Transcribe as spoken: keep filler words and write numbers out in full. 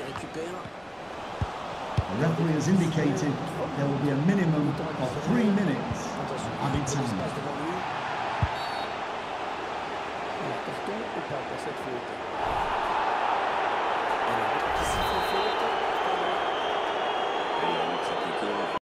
The referee has indicated there will be a minimum of three minutes of added time. Carton ou pas pour cette faute?